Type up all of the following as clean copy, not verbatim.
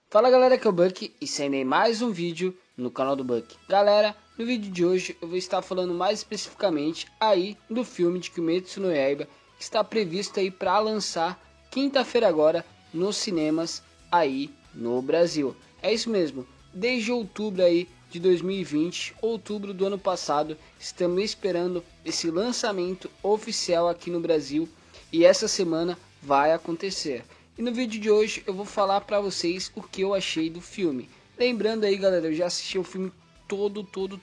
Fala galera, aqui é o Buck e saindo mais um vídeo no canal do Buck. Galera, no vídeo de hoje eu vou estar falando mais especificamente aí do filme de Kimetsu no Yaiba, que está previsto aí para lançar quinta-feira agora nos cinemas aí no Brasil. É isso mesmo, desde outubro aí de 2020, outubro do ano passado, estamos esperando esse lançamento oficial aqui no Brasil e essa semana vai acontecer. E no vídeo de hoje eu vou falar pra vocês o que eu achei do filme. Lembrando aí galera, eu já assisti o filme todo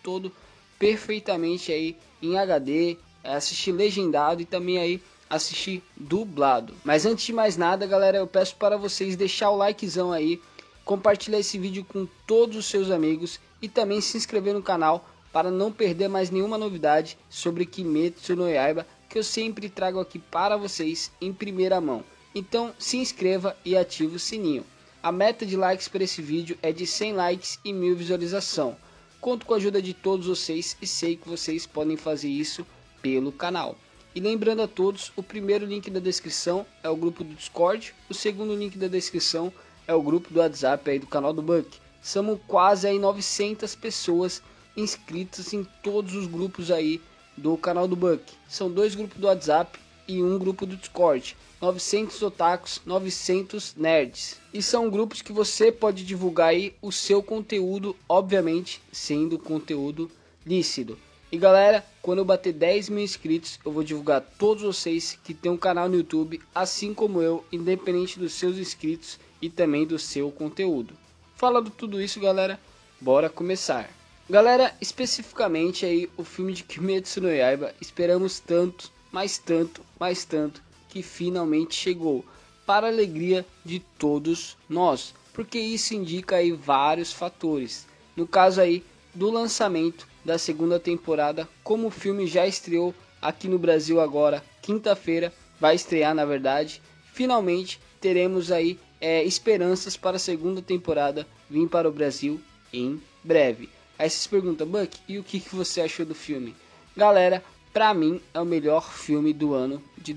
perfeitamente aí em HD, assisti legendado e também aí assisti dublado. Mas antes de mais nada galera, eu peço para vocês deixar o likezão aí, compartilhar esse vídeo com todos os seus amigos e também se inscrever no canal para não perder mais nenhuma novidade sobre Kimetsu no Yaiba, que eu sempre trago aqui para vocês em primeira mão. Então se inscreva e ative o sininho. A meta de likes para esse vídeo é de 100 likes e 1000 visualização. Conto com a ajuda de todos vocês e sei que vocês podem fazer isso pelo canal. E lembrando a todos, o primeiro link da descrição é o grupo do Discord, o segundo link da descrição é o grupo do WhatsApp aí do canal do Buck. Somos quase aí 900 pessoas inscritas em todos os grupos aí do canal do Buck. São 2 grupos do WhatsApp e um grupo do Discord. 900 otakus, 900 nerds. E são grupos que você pode divulgar aí o seu conteúdo, obviamente sendo conteúdo lícito. E galera, quando eu bater 10 mil inscritos, eu vou divulgar todos vocês que tem um canal no YouTube, assim como eu, independente dos seus inscritos e também do seu conteúdo. Falando tudo isso galera, bora começar. Galera, especificamente aí o filme de Kimetsu no Yaiba, esperamos tanto, mais tanto, que finalmente chegou, para a alegria de todos nós, porque isso indica aí vários fatores. No caso aí do lançamento da segunda temporada, como o filme já estreou aqui no Brasil agora, quinta-feira, vai estrear na verdade, finalmente teremos aí esperanças para a segunda temporada vir para o Brasil em breve. Aí você se pergunta, Buck, e o que você achou do filme? Galera, pra mim é o melhor filme do ano de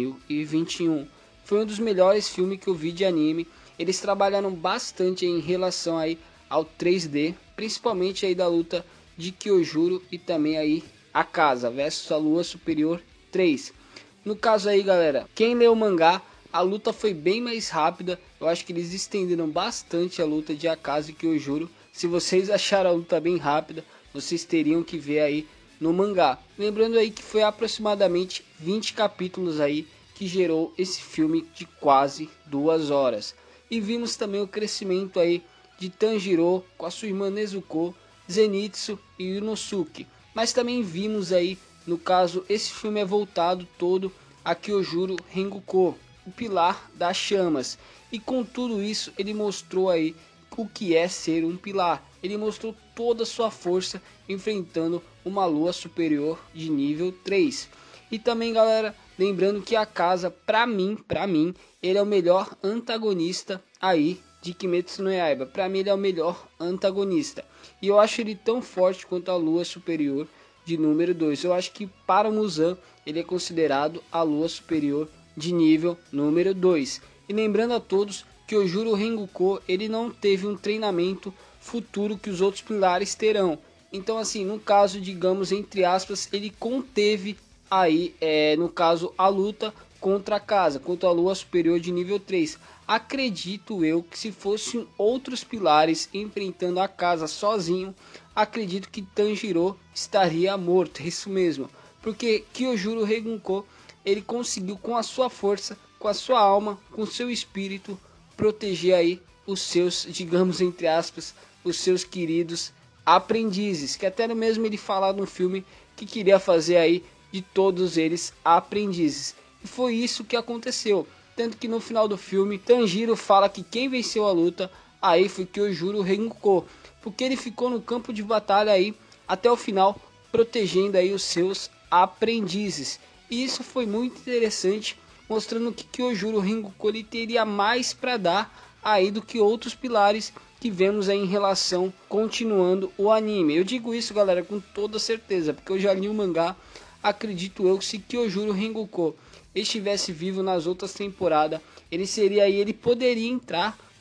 2021. Foi um dos melhores filmes que eu vi de anime. Eles trabalharam bastante em relação aí ao 3D, principalmente aí da luta de Kyojuro e também aí a Casa versus a Lua Superior 3. No caso aí galera, quem leu o mangá, a luta foi bem mais rápida. Eu acho que eles estenderam bastante a luta de Akaza e Kyojuro. Se vocês acharam a luta bem rápida, vocês teriam que ver aí no mangá. Lembrando aí que foi aproximadamente 20 capítulos aí que gerou esse filme de quase 2 horas. E vimos também o crescimento aí de Tanjiro com a sua irmã Nezuko, Zenitsu e Inosuke. Mas também vimos aí, no caso, esse filme é voltado todo a Kyojuro Rengoku, o pilar das chamas. E com tudo isso ele mostrou aí o que é ser um pilar. Ele mostrou toda a sua força enfrentando uma lua superior de nível 3. E também galera, lembrando que a Casa, pra mim, ele é o melhor antagonista aí de Kimetsu no Yaiba. Pra mim ele é o melhor antagonista. E eu acho ele tão forte quanto a lua superior de número 2. Eu acho que para o Muzan ele é considerado a lua superior de nível número 2. E lembrando a todos que o Kyojuro Rengoku ele não teve um treinamento futuro que os outros pilares terão. Então assim, no caso, digamos, entre aspas, ele conteve aí, no caso, a luta contra a Casa, contra a Lua Superior de nível 3. Acredito eu que se fossem outros pilares enfrentando a Casa sozinho, acredito que Tanjiro estaria morto, isso mesmo. Porque Kyojuro Rengoku, ele conseguiu com a sua força, com a sua alma, com o seu espírito, proteger aí os seus, digamos entre aspas, os seus queridos aprendizes, que até mesmo ele fala no filme que queria fazer aí de todos eles aprendizes. E foi isso que aconteceu, tanto que no final do filme Tanjiro fala que quem venceu a luta aí foi Kyojuro Rengoku, porque ele ficou no campo de batalha aí até o final, protegendo aí os seus aprendizes. E isso foi muito interessante, mostrando que Kyojuro Rengoku ele teria mais para dar aí do que outros pilares que vemos aí em relação continuando o anime. Eu digo isso galera com toda certeza, porque eu já li o mangá. Acredito eu que se Kyojuro Rengoku estivesse vivo nas outras temporadas, ele seria aí, ele poderia entrar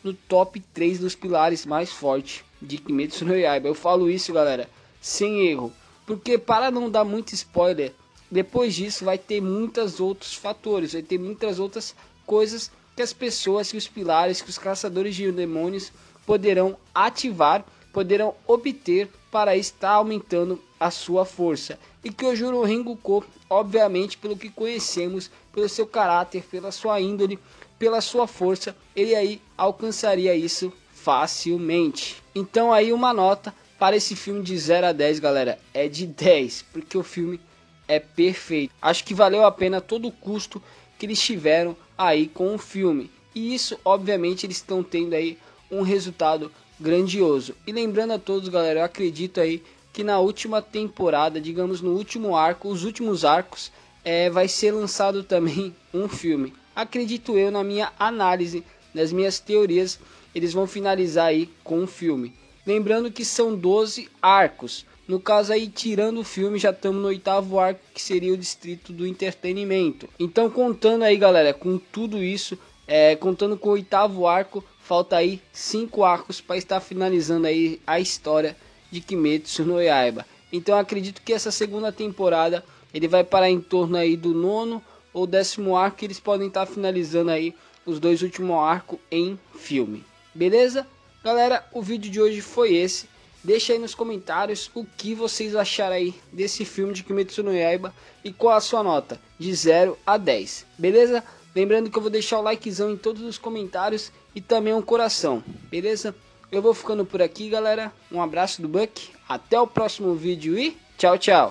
no top 3 dos pilares mais fortes de Kimetsu no Yaiba. Eu falo isso, galera, sem erro, porque para não dar muito spoiler, depois disso vai ter muitos outros fatores, vai ter muitas outras coisas que as pessoas, que os pilares, que os caçadores de demônios poderão ativar, poderão obter para estar aumentando a sua força. E que o Juro Rengoku, obviamente, pelo que conhecemos, pelo seu caráter, pela sua índole, pela sua força, ele aí alcançaria isso facilmente. Então aí uma nota para esse filme de 0 a 10, galera, é de 10, porque o filme é perfeito. Acho que valeu a pena todo o custo que eles tiveram aí com o filme. E isso, obviamente, eles estão tendo aí um resultado grandioso. E lembrando a todos, galera, eu acredito aí que na última temporada, digamos no último arco, os últimos arcos, vai ser lançado também um filme. Acredito eu, na minha análise, nas minhas teorias, eles vão finalizar aí com um filme. Lembrando que são 12 arcos. No caso aí, tirando o filme, já estamos no 8º arco, que seria o Distrito do Entretenimento. Então, contando aí, galera, com tudo isso, contando com o 8º arco, falta aí 5 arcos para estar finalizando aí a história de Kimetsu no Yaiba. Então, acredito que essa segunda temporada, ele vai parar em torno aí do 9º ou 10º arco, que eles podem estar finalizando aí os 2 últimos arcos em filme. Beleza? Galera, o vídeo de hoje foi esse. Deixa aí nos comentários o que vocês acharam aí desse filme de Kimetsu no Yaiba e qual a sua nota de 0 a 10, beleza? Lembrando que eu vou deixar o likezão em todos os comentários e também um coração, beleza? Eu vou ficando por aqui, galera. Um abraço do Buck, até o próximo vídeo e tchau, tchau!